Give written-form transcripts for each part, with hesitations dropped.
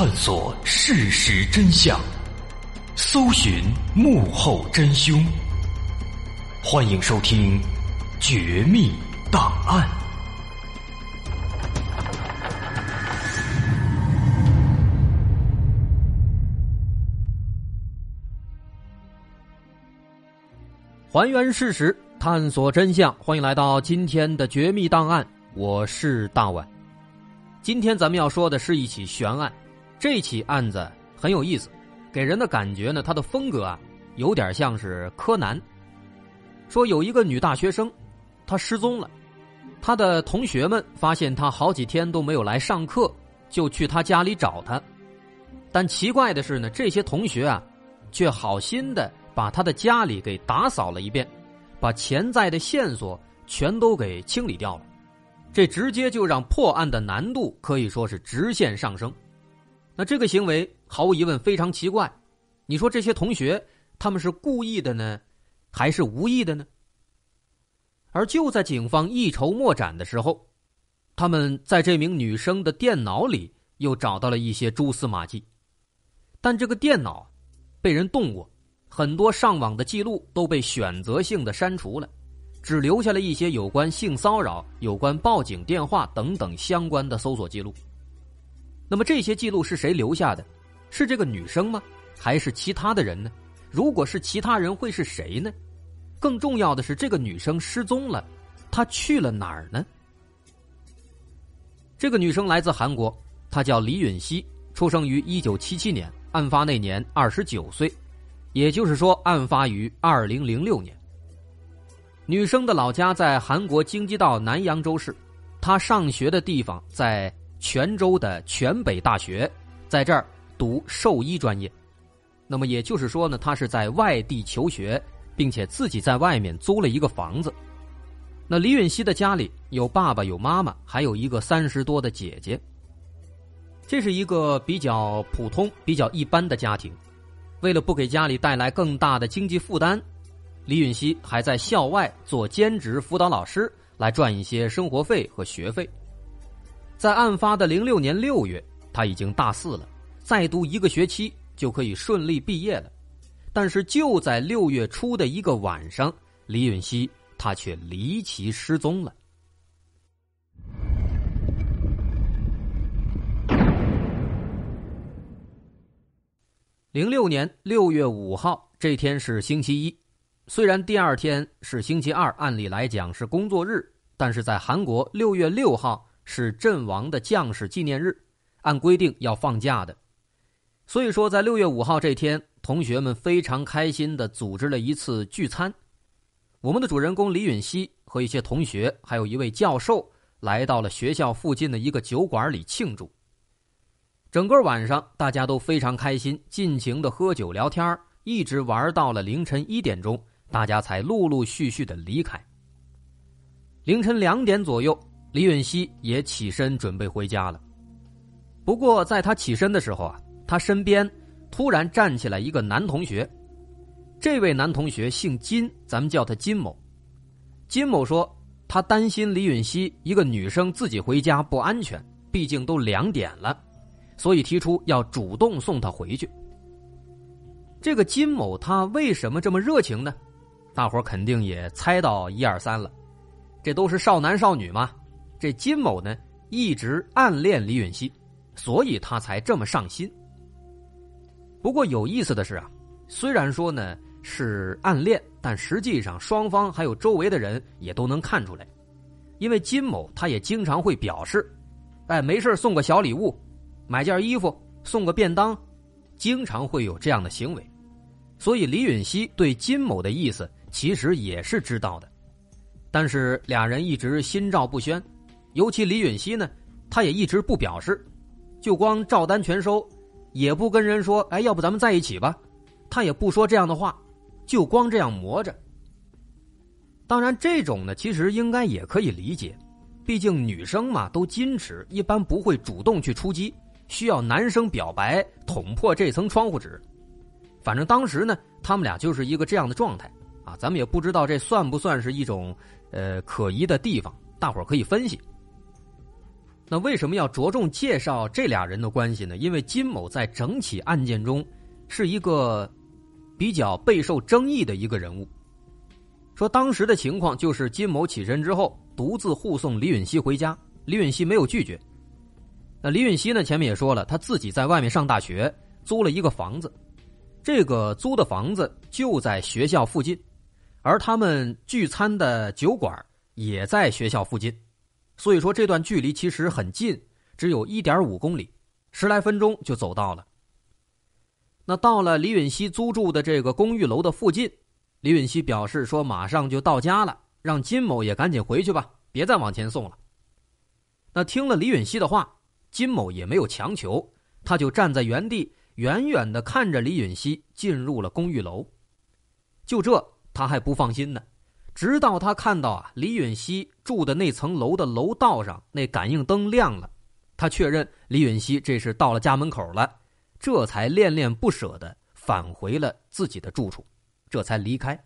探索事实真相，搜寻幕后真凶。欢迎收听《绝密档案》。 还原事实，探索真相，欢迎来到今天的《绝密档案》，我是大碗。今天咱们要说的是一起悬案，这起案子很有意思，给人的感觉呢，它的风格有点像是柯南。说有一个女大学生，她失踪了，她的同学们发现她好几天都没有来上课，就去她家里找她。但奇怪的是呢，这些同学却好心的把她的家里给打扫了一遍，把潜在的线索全都给清理掉了。这直接就让破案的难度可以说是直线上升。那这个行为毫无疑问非常奇怪，你说这些同学他们是故意的呢，还是无意的呢？而就在警方一筹莫展的时候，他们在这名女生的电脑里又找到了一些蛛丝马迹。但这个电脑被人动过，很多上网的记录都被选择性的删除了，只留下了一些有关性骚扰、有关报警电话等等相关的搜索记录。那么这些记录是谁留下的？是这个女生吗？还是其他的人呢？如果是其他人，会是谁呢？更重要的是，这个女生失踪了，她去了哪儿呢？这个女生来自韩国，她叫李允熙，出生于1977年，案发那年29岁，也就是说案发于2006年。女生的老家在韩国京畿道南扬州市，她上学的地方在泉州的泉北大学，在这儿读兽医专业。那么也就是说呢，她是在外地求学，并且自己在外面租了一个房子。那李允熙的家里有爸爸有妈妈，还有一个30多的姐姐。这是一个比较普通比较一般的家庭，为了不给家里带来更大的经济负担，李允熙还在校外做兼职辅导老师，来赚一些生活费和学费。在案发的06年6月，他已经大4了，再读1个学期就可以顺利毕业了。但是就在6月初的一个晚上，李允熙他却离奇失踪了。06年6月5号，这天是星期一。虽然第二天是星期二，按理来讲是工作日，但是在韩国6月6号是阵亡的将士纪念日，按规定要放假的。所以说在6月5号这天，同学们非常开心地组织了一次聚餐。我们的主人公李允熙和一些同学还有一位教授来到了学校附近的一个酒馆里庆祝。整个晚上大家都非常开心，尽情地喝酒聊天，一直玩到了凌晨1点钟，大家才陆陆续续地离开。凌晨2点左右，李允熙也起身准备回家了。不过在他起身的时候他身边突然站起来一个男同学。这位男同学姓金，咱们叫他金某。金某说他担心李允熙一个女生自己回家不安全，毕竟都2点了，所以提出要主动送她回去。这个金某他为什么这么热情呢？大伙肯定也猜到1、2、3了，这都是少男少女嘛。这金某呢一直暗恋李允熙，所以他才这么上心。不过有意思的是虽然说呢是暗恋，但实际上双方还有周围的人也都能看出来。因为金某他也经常会表示，没事送个小礼物，买件衣服，送个便当，经常会有这样的行为。所以李允熙对金某的意思其实也是知道的，但是俩人一直心照不宣。尤其李允熙呢，他也一直不表示，就光照单全收，也不跟人说要不咱们在一起吧，他也不说这样的话，就光这样磨着。当然这种呢其实应该也可以理解，毕竟女生嘛都矜持，一般不会主动去出击，需要男生表白捅破这层窗户纸。反正当时呢他们俩就是一个这样的状态咱们也不知道这算不算是一种可疑的地方，大伙儿可以分析。 那为什么要着重介绍这俩人的关系呢？因为金某在整起案件中是一个比较备受争议的一个人物。说当时的情况就是金某起身之后独自护送李允熙回家，李允熙没有拒绝。那李允熙呢，前面也说了，他自己在外面上大学，租了一个房子，这个租的房子就在学校附近，而他们聚餐的酒馆也在学校附近，所以说这段距离其实很近，只有 1.5 公里，10来分钟就走到了。那到了李允熙租住的这个公寓楼的附近，李允熙表示说马上就到家了，让金某也赶紧回去吧，别再往前送了。那听了李允熙的话，金某也没有强求，他就站在原地远远地看着李允熙进入了公寓楼。就这他还不放心呢，直到他看到李允熙住的那层楼的楼道上那感应灯亮了，他确认李允熙这是到了家门口了，这才恋恋不舍地返回了自己的住处，这才离开。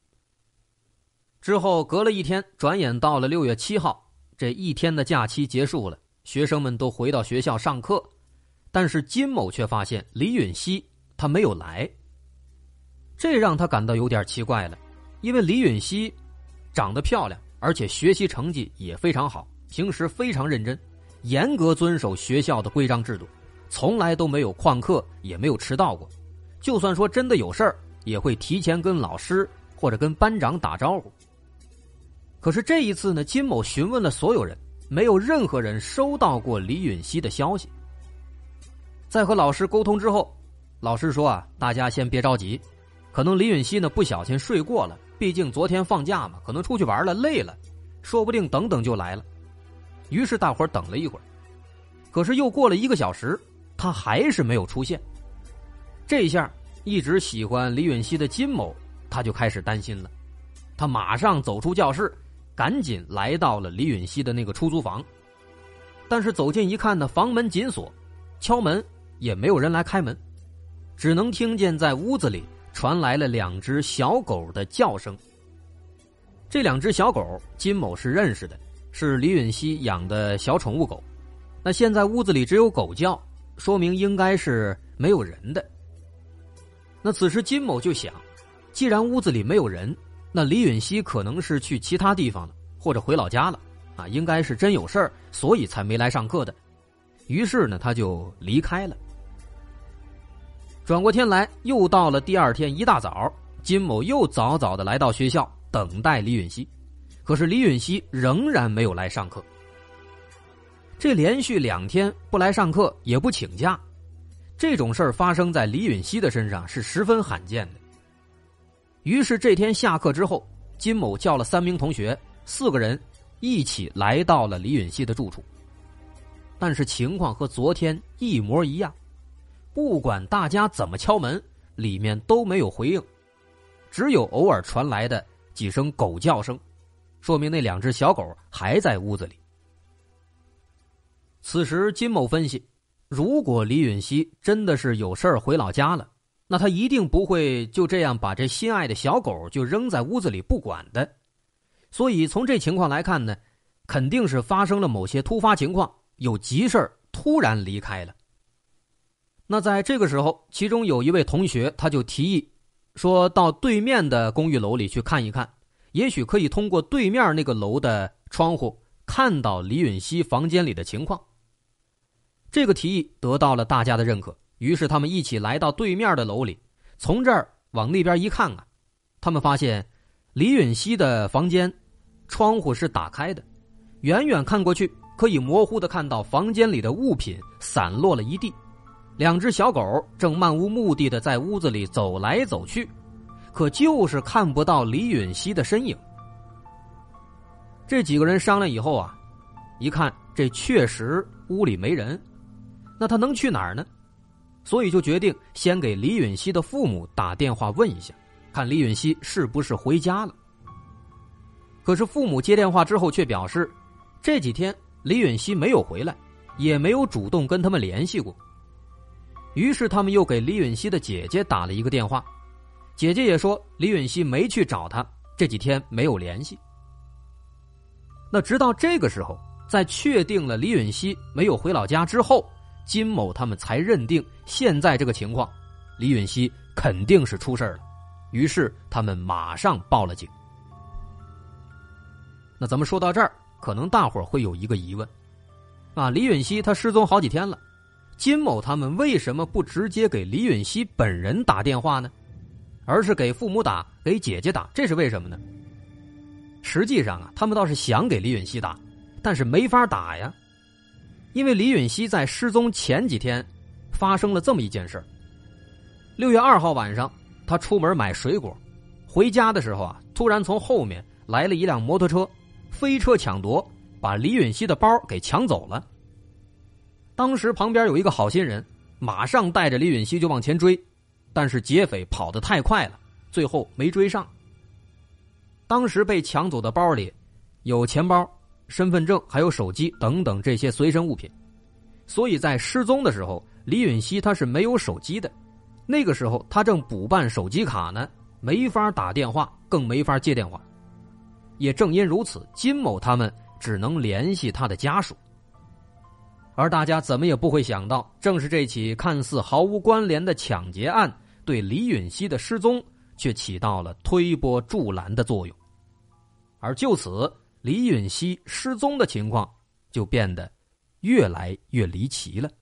之后隔了一天，转眼到了6月7号，这一天的假期结束了，学生们都回到学校上课，但是金某却发现李允熙他没有来，这让他感到有点奇怪了。因为李允熙长得漂亮，而且学习成绩也非常好，平时非常认真，严格遵守学校的规章制度，从来都没有旷课，也没有迟到过，就算说真的有事儿，也会提前跟老师或者跟班长打招呼。可是这一次呢，金某询问了所有人，没有任何人收到过李允熙的消息。在和老师沟通之后，老师说大家先别着急，可能李允熙呢不小心睡过了，毕竟昨天放假嘛，可能出去玩了累了，说不定等等就来了。于是大伙儿等了一会儿，可是又过了1个小时，他还是没有出现。这一下一直喜欢李允熙的金某他就开始担心了，他马上走出教室，赶紧来到了李允熙的那个出租房。但是走近一看呢，房门紧锁，敲门也没有人来开门，只能听见在屋子里传来了2只小狗的叫声。这2只小狗金某是认识的，是李允熙养的小宠物狗。那现在屋子里只有狗叫，说明应该是没有人的。那此时金某就想，既然屋子里没有人，那李允熙可能是去其他地方了，或者回老家了应该是真有事儿，所以才没来上课的。于是呢，他就离开了。转过天来，又到了第2天一大早，金某又早早的来到学校等待李允熙，可是李允熙仍然没有来上课。这连续2天不来上课也不请假，这种事儿发生在李允熙的身上是十分罕见的。于是这天下课之后，金某叫了3名同学，4个人一起来到了李允熙的住处。但是情况和昨天一模一样，不管大家怎么敲门，里面都没有回应，只有偶尔传来的几声狗叫声，说明那2只小狗还在屋子里。此时金某分析，如果李允熙真的是有事儿回老家了，那他一定不会就这样把这心爱的小狗就扔在屋子里不管的。所以从这情况来看呢，肯定是发生了某些突发情况，有急事儿突然离开了。那在这个时候，其中有一位同学他就提议说，到对面的公寓楼里去看一看，也许可以通过对面那个楼的窗户看到李允熙房间里的情况。这个提议得到了大家的认可，于是他们一起来到对面的楼里，从这儿往那边一看他们发现李允熙的房间窗户是打开的，远远看过去可以模糊地看到房间里的物品散落了一地，2只小狗正漫无目的地在屋子里走来走去，可就是看不到李允熙的身影。这几个人商量以后一看这确实屋里没人，那他能去哪儿呢？所以就决定先给李允熙的父母打电话问一下，看李允熙是不是回家了。可是父母接电话之后却表示，这几天李允熙没有回来，也没有主动跟他们联系过。于是他们又给李允熙的姐姐打了一个电话，姐姐也说李允熙没去找他，这几天没有联系。那直到这个时候， 在确定了李允熙没有回老家之后，金某他们才认定现在这个情况，李允熙肯定是出事了，于是他们马上报了警。那咱们说到这儿，可能大伙儿会有一个疑问啊，李允熙他失踪好几天了，金某他们为什么不直接给李允熙本人打电话呢？而是给父母打，给姐姐打，这是为什么呢？实际上啊，他们倒是想给李允熙打，但是没法打呀。因为李允熙在失踪前几天发生了这么一件事。6月2号晚上，他出门买水果，回家的时候啊，突然从后面来了一辆摩托车，飞车抢夺，把李允熙的包给抢走了。当时旁边有一个好心人，马上带着李允熙就往前追，但是劫匪跑得太快了，最后没追上。当时被抢走的包里有钱包、身份证还有手机等等这些随身物品，所以在失踪的时候，李允熙他是没有手机的，那个时候他正补办手机卡呢，没法打电话，更没法接电话。也正因如此，金某他们只能联系他的家属。而大家怎么也不会想到，正是这起看似毫无关联的抢劫案，对李允熙的失踪却起到了推波助澜的作用。而就此，李允熙失踪的情况就变得越来越离奇了。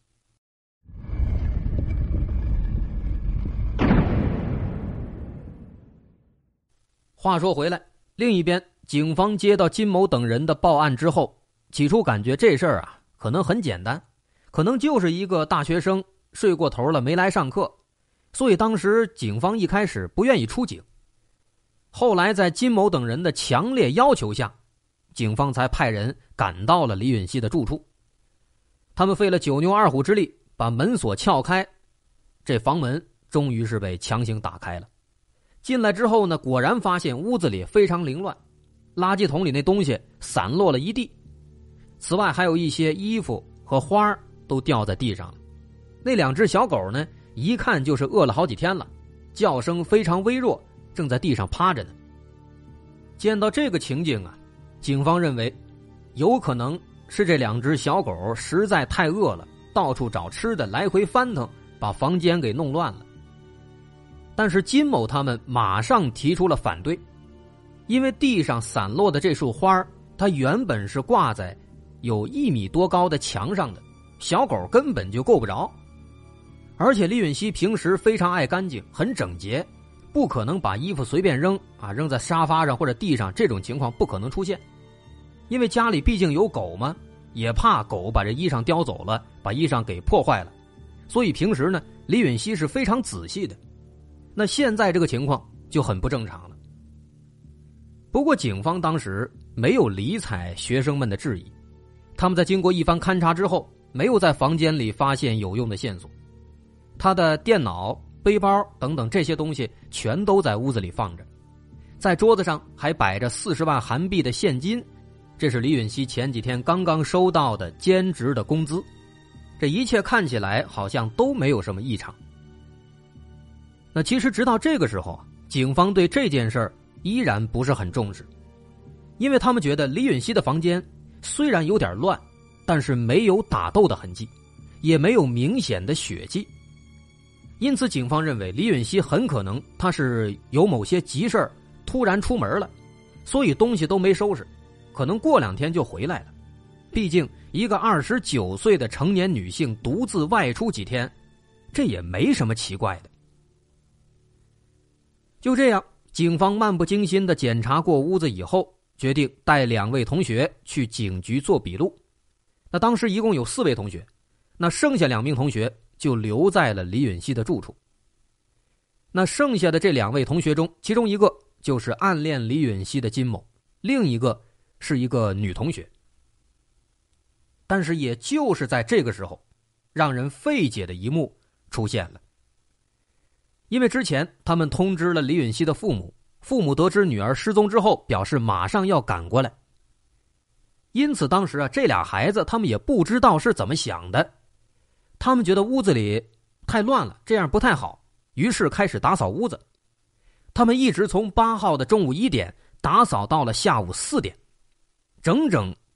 话说回来，另一边，警方接到金某等人的报案之后，起初感觉这事儿啊可能很简单，可能就是一个大学生睡过头了没来上课，所以当时警方一开始不愿意出警。后来在金某等人的强烈要求下，警方才派人赶到了李允熙的住处。他们费了9牛2虎之力把门锁撬开，这房门终于是被强行打开了。进来之后呢，果然发现屋子里非常凌乱，垃圾桶里那东西散落了一地，此外还有一些衣服和花都掉在地上了。那2只小狗呢，一看就是饿了好几天了，叫声非常微弱，正在地上趴着呢。见到这个情景啊，警方认为有可能是这2只小狗实在太饿了，到处找吃的，来回翻腾，把房间给弄乱了。但是金某他们马上提出了反对，因为地上散落的这束花，它原本是挂在有1米多高的墙上的，小狗根本就够不着。而且李允熙平时非常爱干净，很整洁，不可能把衣服随便扔啊，扔在沙发上或者地上，这种情况不可能出现。因为家里毕竟有狗嘛，也怕狗把这衣裳叼走了，把衣裳给破坏了，所以平时呢，李允熙是非常仔细的。那现在这个情况就很不正常了。不过警方当时没有理睬学生们的质疑，他们在经过一番勘查之后，没有在房间里发现有用的线索。他的电脑、背包等等这些东西全都在屋子里放着，在桌子上还摆着40万韩币的现金，这是李允熙前几天刚刚收到的兼职的工资。这一切看起来好像都没有什么异常。那其实直到这个时候，警方对这件事儿依然不是很重视，因为他们觉得李允熙的房间虽然有点乱，但是没有打斗的痕迹，也没有明显的血迹。因此警方认为李允熙很可能他是有某些急事儿突然出门了，所以东西都没收拾，可能过2天就回来了。毕竟一个29岁的成年女性独自外出几天，这也没什么奇怪的。就这样，警方漫不经心地检查过屋子以后，决定带2位同学去警局做笔录。那当时一共有4位同学，那剩下2名同学就留在了李允熙的住处。那剩下的这2位同学中，其中一个就是暗恋李允熙的金某，另一个是一个女同学。但是也就是在这个时候，让人费解的一幕出现了。因为之前他们通知了李允熙的父母，父母得知女儿失踪之后，表示马上要赶过来。因此当时啊，这俩孩子他们也不知道是怎么想的，他们觉得屋子里太乱了，这样不太好，于是开始打扫屋子。他们一直从8号的中午1点打扫到了下午4点，整整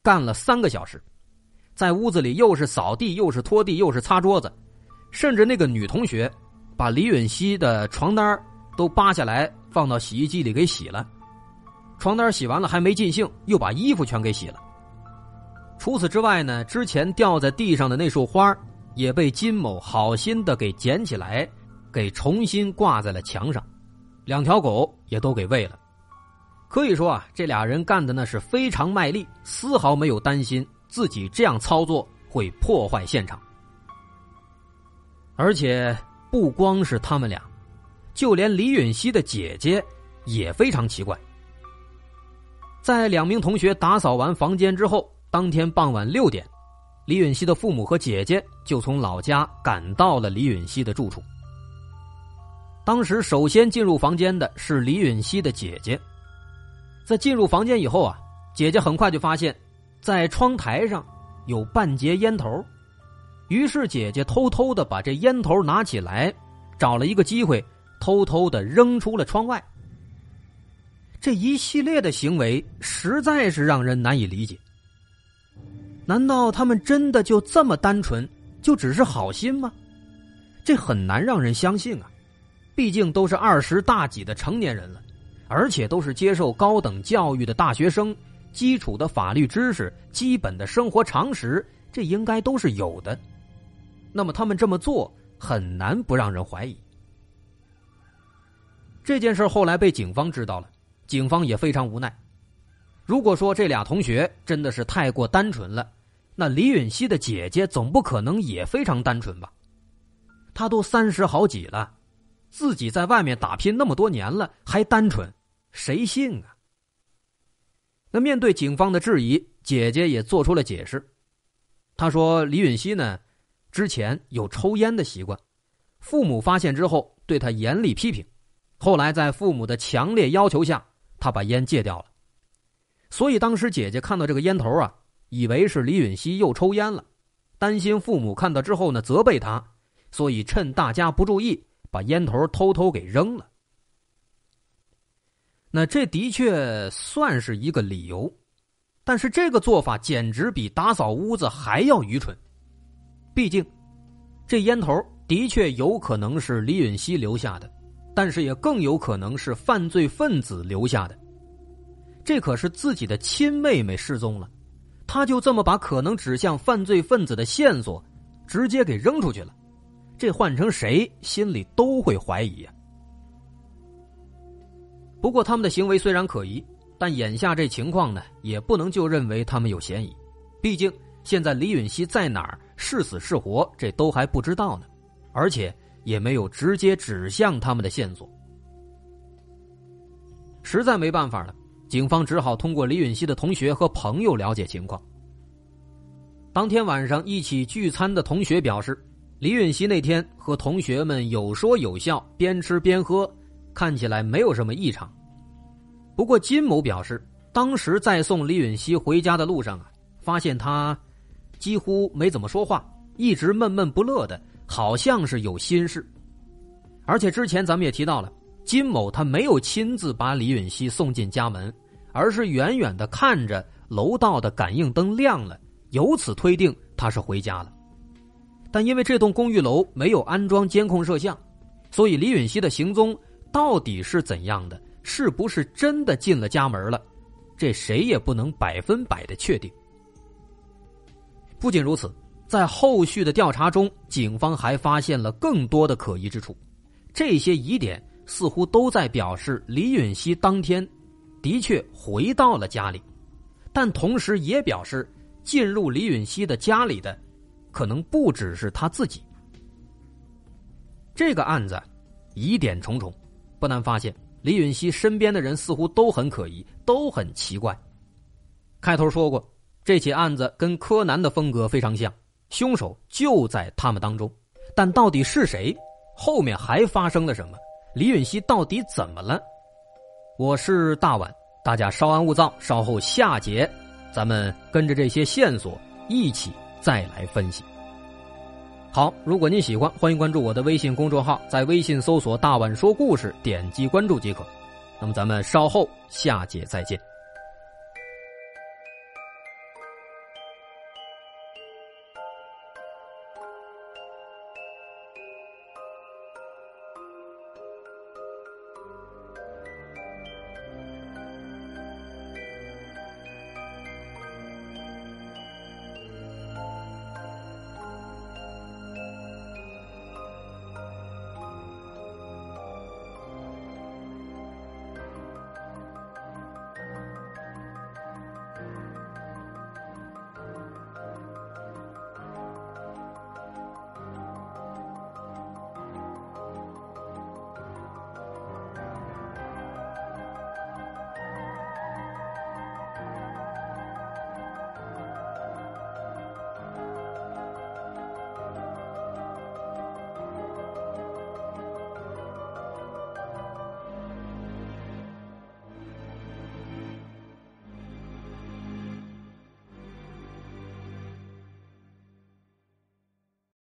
干了3个小时，在屋子里又是扫地又是拖地又是擦桌子，甚至那个女同学把李允熙的床单都扒下来放到洗衣机里给洗了，床单洗完了还没尽兴，又把衣服全给洗了。除此之外呢，之前掉在地上的那束花也被金某好心的给捡起来，给重新挂在了墙上，2条狗也都给喂了。可以说啊，这俩人干的那是非常卖力，丝毫没有担心自己这样操作会破坏现场。而且不光是他们俩，就连李允熙的姐姐也非常奇怪。在2名同学打扫完房间之后，当天傍晚6点，李允熙的父母和姐姐就从老家赶到了李允熙的住处。当时首先进入房间的是李允熙的姐姐。在进入房间以后啊，姐姐很快就发现在窗台上有半截烟头，于是姐姐偷偷的把这烟头拿起来，找了一个机会偷偷的扔出了窗外。这一系列的行为实在是让人难以理解。难道他们真的就这么单纯，就只是好心吗？这很难让人相信啊，毕竟都是20大几的成年人了，而且都是接受高等教育的大学生，基础的法律知识，基本的生活常识，这应该都是有的。那么他们这么做很难不让人怀疑。这件事后来被警方知道了，警方也非常无奈。如果说这俩同学真的是太过单纯了，那李允熙的姐姐总不可能也非常单纯吧？她都30好几了，自己在外面打拼那么多年了，还单纯，谁信啊？那面对警方的质疑，姐姐也做出了解释。她说李允熙呢，之前有抽烟的习惯，父母发现之后对她严厉批评，后来在父母的强烈要求下，她把烟戒掉了。所以当时姐姐看到这个烟头啊，以为是李允熙又抽烟了，担心父母看到之后呢责备她，所以趁大家不注意把烟头偷偷给扔了。那这的确算是一个理由，但是这个做法简直比打扫屋子还要愚蠢。毕竟这烟头的确有可能是李允熙留下的，但是也更有可能是犯罪分子留下的。这可是自己的亲妹妹失踪了，他就这么把可能指向犯罪分子的线索直接给扔出去了，这换成谁心里都会怀疑呀。不过他们的行为虽然可疑，但眼下这情况呢，也不能就认为他们有嫌疑。毕竟现在李允熙在哪儿，是死是活，这都还不知道呢，而且也没有直接指向他们的线索。实在没办法了，警方只好通过李允熙的同学和朋友了解情况。当天晚上一起聚餐的同学表示，李允熙那天和同学们有说有笑，边吃边喝，看起来没有什么异常。不过金某表示，当时在送李允熙回家的路上啊，发现他几乎没怎么说话，一直闷闷不乐的，好像是有心事。而且之前咱们也提到了，金某他没有亲自把李允熙送进家门，而是远远的看着楼道的感应灯亮了，由此推定他是回家了。但因为这栋公寓楼没有安装监控摄像，所以李允熙的行踪到底是怎样的，是不是真的进了家门了，这谁也不能100%的确定。不仅如此，在后续的调查中，警方还发现了更多的可疑之处，这些疑点似乎都在表示李允熙当天的确回到了家里，但同时也表示进入李允熙的家里的可能不只是他自己。这个案子疑点重重，不难发现李允熙身边的人似乎都很可疑，都很奇怪。开头说过，这起案子跟柯南的风格非常像，凶手就在他们当中，但到底是谁，后面还发生了什么，李允熙到底怎么了？我是大碗，大家稍安勿躁，稍后下节咱们跟着这些线索一起再来分析。好，如果您喜欢，欢迎关注我的微信公众号，在微信搜索大碗说故事，点击关注即可。那么咱们稍后下节再见。